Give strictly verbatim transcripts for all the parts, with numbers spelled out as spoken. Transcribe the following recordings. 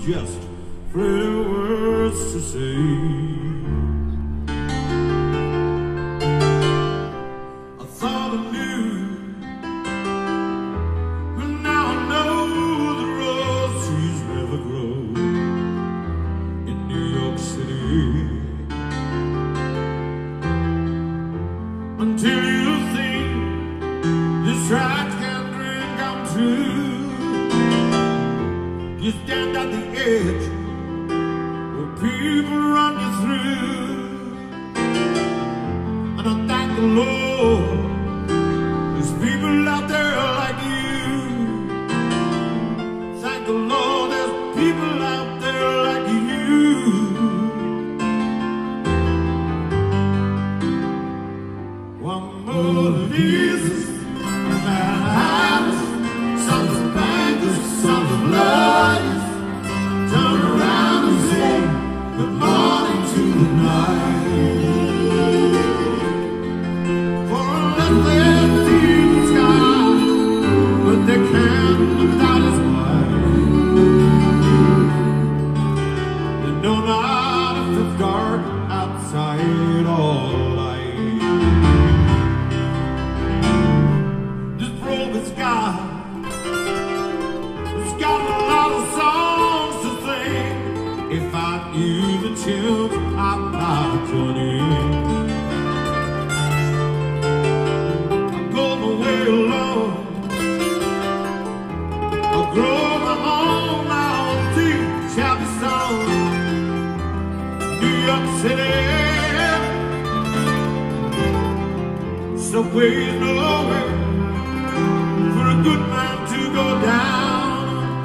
just pretty words to say. I thought I knew, but now I know the roses never grow in New York City. Until you think this track can drink I'm true, you stand at the edge where people run you through, and I thank the Lord there's people out there like you. Thank the Lord there's people out there like you. One more leaves and that house, some of bankers, some of lawyers, turn around and say good morning to the night. For unless they see the sky, but they can't look out as wide. They know not if it's dark outside or light. This broken sky, it's got a lot of songs to sing. If I knew the tunes, I'd not join in. I go my way alone, I grow my own, my own deep shabby song. New York City, subway's nowhere for a good man to go down.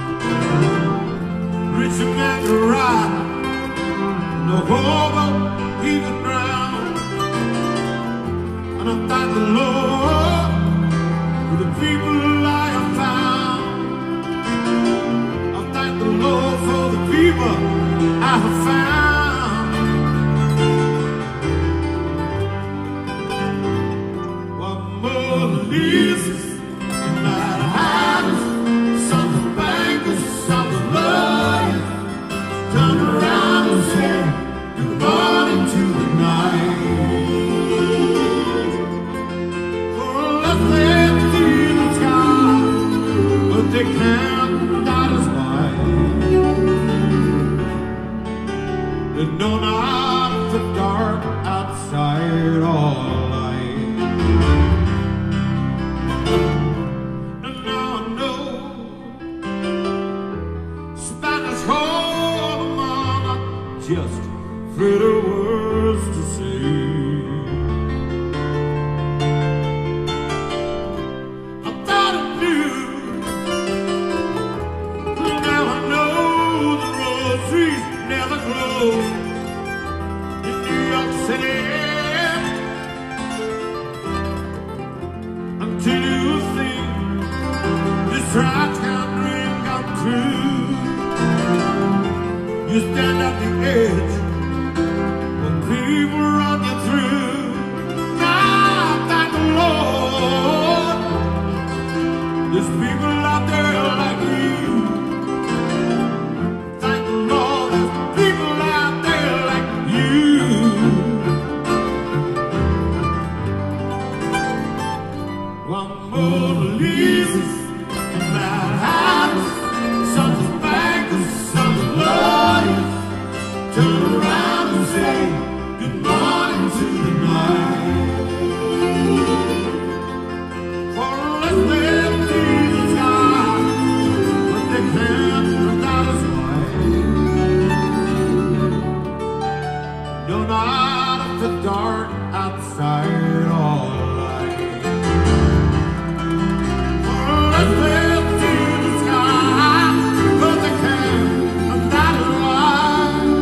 Rich man to ride, no hobo he can drown. And I thank the Lord for the people I have found. I thank the Lord for the people I have found. One more leases in that house, some of bankers, some of lawyers, turn around and say good morning to the night. For unless they see the sky, but they can't that is wide. They know not if it's dark outside or light. And now I know Spanish home on just pretty words to say. I thought I knew, but now I know the roses never grow in New York City. Until you think this track can drink up true, you stand at the edge when people run you through. Now thank the Lord there's people out there like you. Thank the Lord there's people out there like you. One more leases in that house, some of bankers, some of lawyers, turn around and say good morning to the night. For unless they see the sky, but they can't look out as wide. No, not if it's dark outside or light. For unless they see the sky, but they can't look out as wide.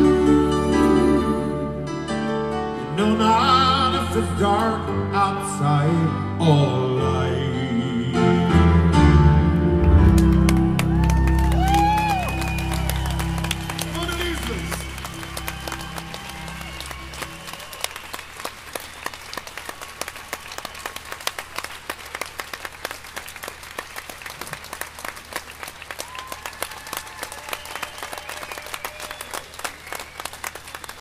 No, not if it's dark outside or light.